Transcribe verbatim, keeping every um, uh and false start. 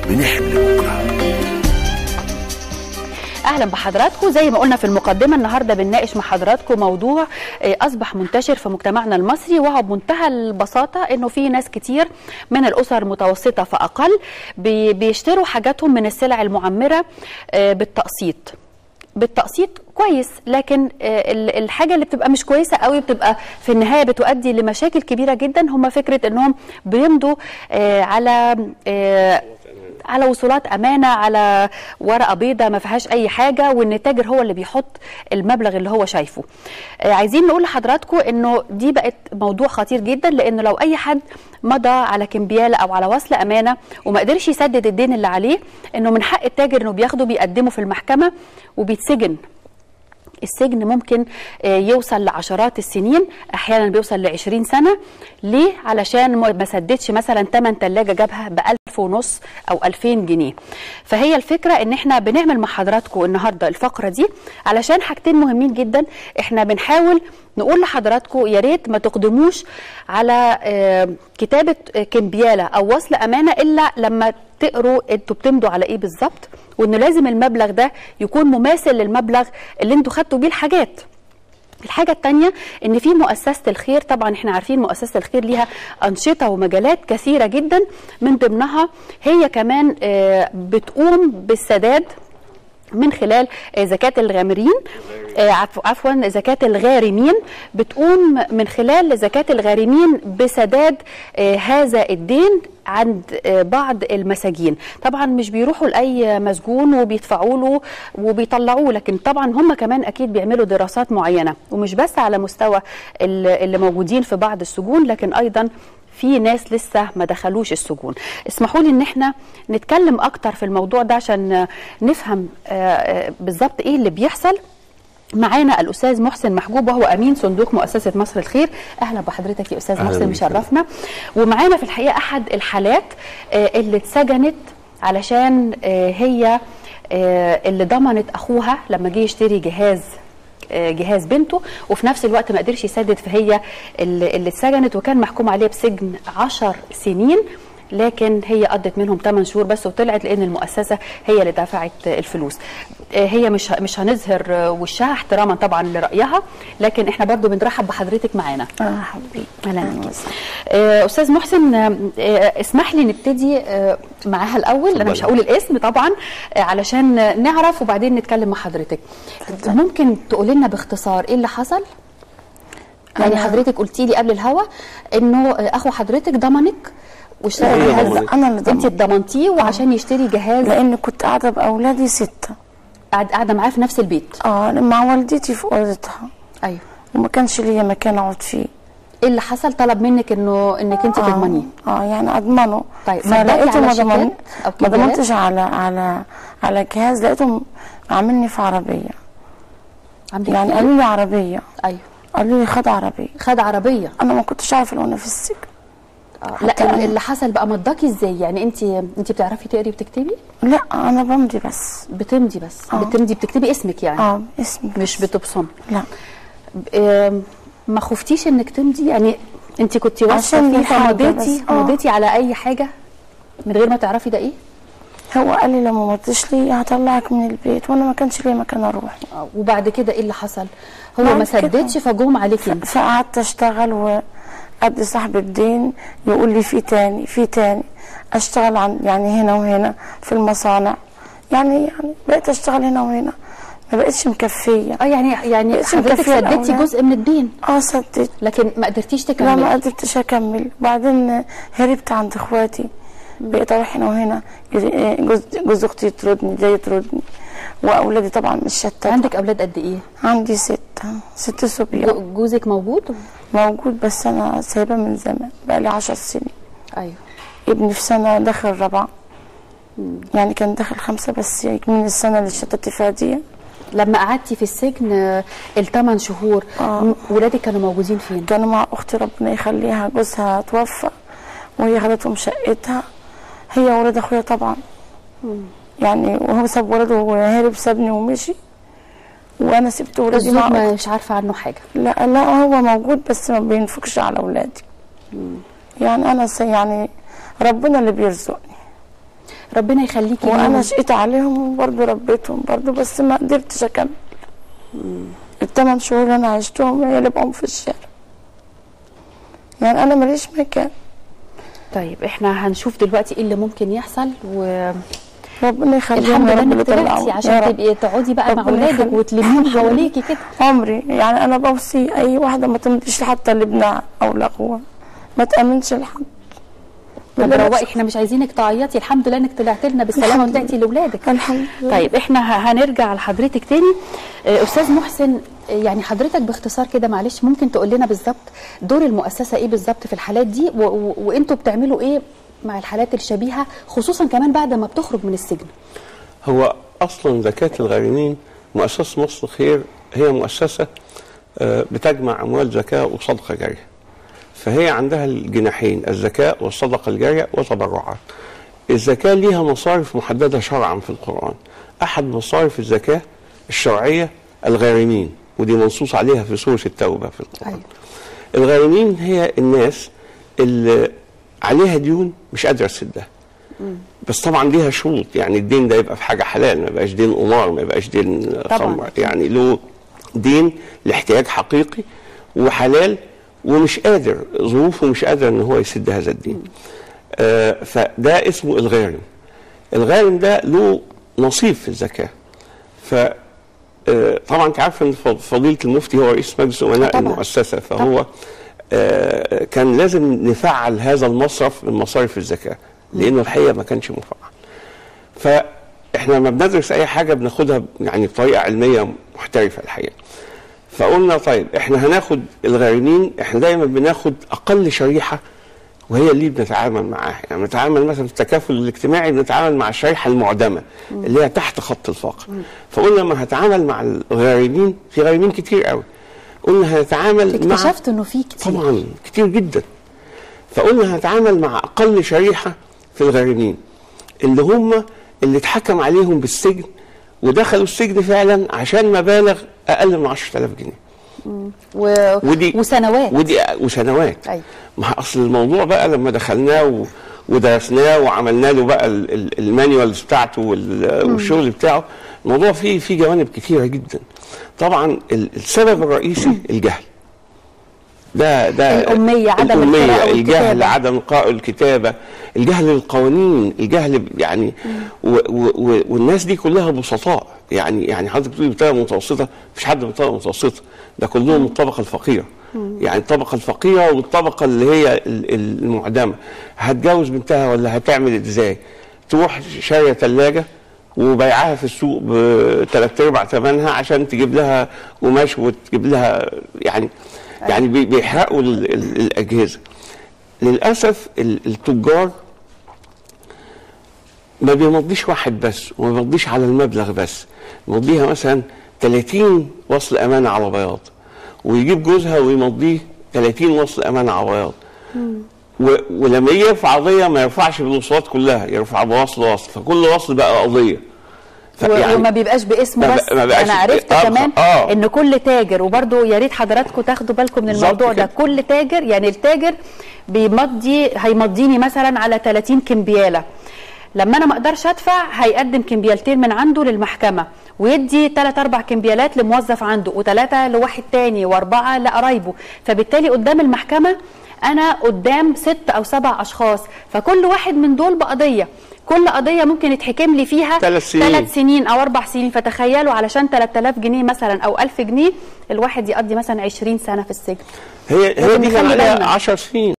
بنحمي بكرة. اهلا بحضراتكم. زي ما قلنا في المقدمه، النهارده بنناقش مع حضراتكم موضوع اصبح منتشر في مجتمعنا المصري، وهو بمنتهى البساطه انه في ناس كتير من الاسر متوسطه فاقل بيشتروا حاجاتهم من السلع المعمره بالتقسيط. بالتقسيط كويس، لكن الحاجه اللي بتبقى مش كويسه قوي بتبقى في النهايه بتؤدي لمشاكل كبيره جدا. هم فكره انهم بيمضوا على على وصولات امانه، على ورقه بيضاء ما فيهاش اي حاجه، وان التاجر هو اللي بيحط المبلغ اللي هو شايفه. عايزين نقول لحضراتكم انه دي بقت موضوع خطير جدا، لانه لو اي حد مضى على كمبياله او على وصل امانه وما قدرش يسدد الدين اللي عليه، انه من حق التاجر انه بياخده بيقدمه في المحكمه وبيتسجن. السجن ممكن يوصل لعشرات السنين، احيانا بيوصل لعشرين سنه. ليه؟ علشان ما سددش مثلا ثمن ثلاجه جابها بألف ونص او ألفين جنيه. فهي الفكره ان احنا بنعمل مع حضراتكم النهارده الفقره دي علشان حاجتين مهمين جدا. احنا بنحاول نقول لحضراتكم يا ريت ما تقدموش على كتابه كمبياله او وصل امانه الا لما تقروا انتوا بتمضوا على ايه بالظبط، وانه لازم المبلغ ده يكون مماثل للمبلغ اللي انتوا خدتوا بيه الحاجات. الحاجة الثانية ان في مؤسسة الخير، طبعا احنا عارفين مؤسسة الخير ليها انشطة ومجالات كثيرة جدا، من ضمنها هي كمان بتقوم بالسداد من خلال زكاة الغامرين، عفوا زكاة الغارمين، بتقوم من خلال زكاة الغارمين بسداد هذا الدين عند بعض المساجين. طبعا مش بيروحوا لأي مسجون وبيدفعوا له وبيطلعوه، لكن طبعا هم كمان أكيد بيعملوا دراسات معينة، ومش بس على مستوى اللي موجودين في بعض السجون، لكن أيضا في ناس لسه ما دخلوش السجون. اسمحوا لي ان احنا نتكلم اكتر في الموضوع ده عشان نفهم بالظبط ايه اللي بيحصل. معانا الاستاذ محسن محجوب، وهو امين صندوق مؤسسه مصر الخير. اهلا بحضرتك يا استاذ محسن، مشرفنا. ومعانا في الحقيقه احد الحالات اللي اتسجنت علشان هي اللي ضمنت اخوها لما جه يشتري جهاز جهاز بنته، وفي نفس الوقت ما قدرش يسدد، فهي اللي اتسجنت وكان محكوم عليها بسجن عشر سنين، لكن هي قضت منهم ثمان شهور بس وطلعت، لان المؤسسه هي اللي دفعت الفلوس. هي مش مش هنظهر وشها احتراما طبعا لرايها، لكن احنا برضو بنرحب بحضرتك معانا. اه حبيبي، اهلا وسهلا. استاذ محسن، اسمح لي نبتدي معاها الاول. انا مش هقول الاسم طبعا علشان نعرف وبعدين نتكلم مع حضرتك. ممكن تقولي لنا باختصار ايه اللي حصل؟ يعني حضرتك قلتي لي قبل الهوا انه اخو حضرتك ضمنك واشترى جهاز. انا اللي انت ضمنتيه وعشان يشتري جهاز، لان كنت قاعده باولادي سته، قاعده معاه في نفس البيت. اه مع والدتي في اوضتها. ايوه. وما كانش ليا مكان اقعد فيه. ايه اللي حصل؟ طلب منك انه انك انت آه تضمنيه. اه يعني اضمنه. طيب فلقيته ما ضمن ما ضمنتش على على على جهاز، لقيته عاملني في عربيه. يعني قالوا لي عربيه. ايوه. قالوا لي خد عربيه. خد عربيه. انا ما كنتش عارفه وانا في السجن. آه. لا اللي حصل بقى مضاكي ازاي؟ يعني انت انت بتعرفي تقري وتكتبي؟ لا انا بمضي بس. بتمضي بس. آه. بتمضي بتكتبي اسمك يعني؟ اه اسمي مش بتبصمي؟ لا. آه ما خفتيش انك تمضي؟ يعني انت كنتي واثقه فيه فمضيتي مضيتي على اي حاجه من غير ما تعرفي ده ايه؟ هو قال لي لما ما مضيتش لي هطلعك من البيت، وانا ما كانش لي مكان اروح. آه. وبعد كده ايه اللي حصل؟ هو ما سددش فجوم عليكي. فقعدت اشتغل و قد صاحب الدين يقول لي في تاني في تاني اشتغل عن يعني هنا وهنا في المصانع، يعني يعني بقيت اشتغل هنا وهنا، ما بقتش مكفيه. اه يعني يعني حضرتك سددتي جزء من الدين؟ اه سددت، لكن ما قدرتيش تكملي؟ لا ما قدرتش اكمل. بعدين هربت عند اخواتي، بقيت اروح هنا وهنا، جوز جوز اختي يطردني ده يطردني، واولادي طبعا مش شتات. عندك اولاد قد ايه؟ عندي ستة ست صبيان. جوزك موجود؟ موجود بس انا سايبه من زمان، بقى لي عشر سنين. ايوه. ابني في سنه داخل رابعه، يعني كان داخل خمسه بس من السنه اللي شتت فيها دي. لما قعدتي في السجن الثمان شهور آه. ولادك كانوا موجودين فين؟ كانوا مع اختي ربنا يخليها، جوزها توفى وهي خدتهم شقتها، هي وولاد اخويا طبعا. مم. يعني وهو ساب ولده وهرب سابني ومشي، وانا سبت ولادي مع اختي. مش عارفه عنه حاجه؟ لا لا هو موجود بس ما بينفقش على اولادي. يعني انا يعني ربنا اللي بيرزقني. ربنا يخليكي ليهم. وانا شقيت عليهم وبرضه ربيتهم برضه، بس ما قدرتش اكمل. الثمان شهور اللي انا عشتهم هي اللي بقوم في الشارع، يعني انا ماليش مكان. طيب احنا هنشوف دلوقتي ايه اللي ممكن يحصل، و ربنا يخليهم الحمد يا لله رب انك طلعتي عشان تبقي تقعدي بقى مع اولادك وتلميهم حواليكي كده. عمري يعني انا بوصي اي واحده ما تمضيش حتى لابنها او لاخوها، ما تامنش لحد. طب روقي، احنا مش عايزينك تعيطي، الحمد لله انك طلعتي لنا بالسلامه وطلعتي لاولادك. الحمد لله. طيب احنا هنرجع لحضرتك تاني. استاذ محسن، يعني حضرتك باختصار كده معلش ممكن تقول لنا بالظبط دور المؤسسه ايه بالظبط في الحالات دي، وانتوا بتعملوا ايه مع الحالات الشبيهه، خصوصا كمان بعد ما بتخرج من السجن؟ هو اصلا زكاه الغارمين مؤسسه مصر خير هي مؤسسه بتجمع اموال زكاه وصدقه جاريه. فهي عندها الجناحين، الزكاه والصدقه الجاريه وتبرعات. الزكاه ليها مصارف محدده شرعا في القران. احد مصارف الزكاه الشرعيه الغارمين، ودي منصوص عليها في سوره التوبه في القران. الغارمين هي الناس اللي عليها ديون مش قادره تسدها. بس طبعا ليها شروط، يعني الدين ده يبقى في حاجه حلال، ما يبقاش دين قمار، ما يبقاش دين خمر، يعني له دين لاحتياج حقيقي وحلال، ومش قادر، ظروفه مش قادر ان هو يسد هذا الدين. آه فده اسمه الغارم. الغارم ده له نصيب في الزكاه. ف آه طبعا انت عارف ان فضيله المفتي هو رئيس مجلس امناء المؤسسه، فهو آه كان لازم نفعل هذا المصرف من مصارف الزكاه، لانه الحقيقه ما كانش مفعل. فاحنا لما بندرس اي حاجه بناخدها يعني بطريقه علميه محترفه الحقيقه. فقلنا طيب احنا هناخد الغارمين، احنا دايما بناخد اقل شريحه وهي اللي بنتعامل معاها، يعني بنتعامل مثلا في التكافل الاجتماعي بنتعامل مع الشريحه المعدمه اللي هي تحت خط الفقر. فقلنا لما هتعامل مع الغارمين، في غارمين كتير قوي، قلنا هنتعامل مع، اكتشفت انه في كتير طبعا كتير جدا. فقلنا هنتعامل مع اقل شريحه في الغارمين اللي هم اللي اتحكم عليهم بالسجن ودخلوا السجن فعلا عشان مبالغ اقل من عشرة آلاف جنيه. و... ودي وسنوات ودي وسنوات أيوة. ما اصل الموضوع بقى لما دخلناه و... ودرسناه وعملنا له بقى المانيوالز بتاعته والشغل بتاعه، الموضوع فيه فيه جوانب كثيره جدا. طبعا السبب الرئيسي الجهل. ده ده الأمية، عدم الأمية، القراءة الجهل، عدم القراءة والكتابة، الجهل للقوانين، الجهل يعني و و والناس دي كلها بسطاء، يعني يعني حضرتك بتقولي بطبقة متوسطة، مفيش حد بطبقة متوسطة، ده كلهم من الطبقة الفقيرة. يعني الطبقة الفقيرة والطبقة اللي هي المعدمة. هتجوز بنتها ولا هتعمل ازاي؟ تروح شارية ثلاجة وبيعها في السوق بثلاث ارباع ثمنها عشان تجيب لها قماش وتجيب لها، يعني يعني بيحرقوا الاجهزه. للاسف التجار ما بيمضيش واحد بس، وما بيمضيش على المبلغ بس، يمضيها مثلا ثلاثين وصل امانه على بياض، ويجيب جوزها ويمضيه ثلاثين وصل امانه على بياض. ولما يجي يرفع قضيه ما يرفعش بالوصلات كلها، يرفع بوصل وصل، فكل وصل بقى قضيه. يعني وما بيبقاش باسمه بس. انا عرفت آه كمان آه. ان كل تاجر، وبرده يا ريت حضراتكم تاخدوا بالكم من الموضوع ده، كل تاجر يعني التاجر بيمضي، هيمضيني مثلا على ثلاثين كمبياله، لما انا ما اقدرش ادفع هيقدم كمبيالتين من عنده للمحكمه، ويدي ثلاث اربع كمبيالات لموظف عنده، وثلاثه لواحد تاني، واربعه لقرايبه، فبالتالي قدام المحكمه انا قدام ست او سبع اشخاص، فكل واحد من دول بقضيه، كل قضيه ممكن يتحكم لي فيها ثلاث سنين. ثلاث سنين او اربع سنين، فتخيلوا علشان ثلاثة آلاف جنيه مثلا او ألف جنيه الواحد يقضي مثلا عشرين سنه في السجن. هي هي دي كان عليها عشر سنين.